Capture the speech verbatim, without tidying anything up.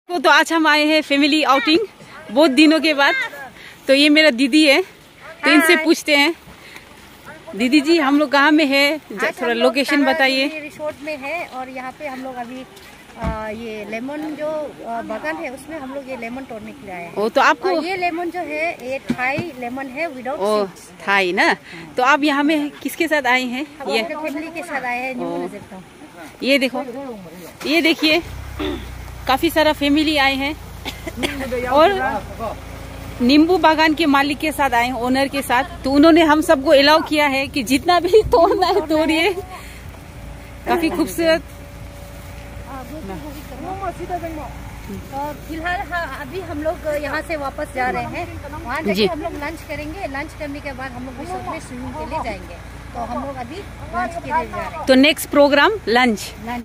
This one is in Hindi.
तो, तो आज हम आए हैं फैमिली आउटिंग बहुत दिनों के बाद। तो ये मेरा दीदी है, तो इनसे पूछते हैं। दीदी जी, हम लोग कहाँ में है, थोड़ा लोकेशन बताइए। रिसोर्ट में है और यहाँ पे हम लोग अभी आ, ये लेमन जो बागान है उसमें हम लोग ये लेमन तोड़ने के लिए आए हैं। ओ, तो आपको ये लेमन जो है ये थाई लेमन है विदाउट ओ थाई ना। तो आप यहाँ में किसके साथ आए हैं? ये फैमिली के साथ आए हैं। ये देखो, ये देखिए काफी सारा फैमिली आए हैं और नींबू बागान के मालिक के साथ आए हैं, ओनर के साथ। तो उन्होंने हम सबको अलाउ किया है कि जितना भी तोड़ना है तोड़िए। काफी खूबसूरत। और फिलहाल अभी हम लोग यहाँ से वापस जा रहे हैं, वहाँ जाके हम लोग लंच करेंगे। लंच करने के बाद हम लोग रिसोर्ट में स्विमिंग के लिए जाएंगे। तो हम लोग अभी लंच के लिए जा रहे हैं। तो नेक्स्ट प्रोग्राम लंच।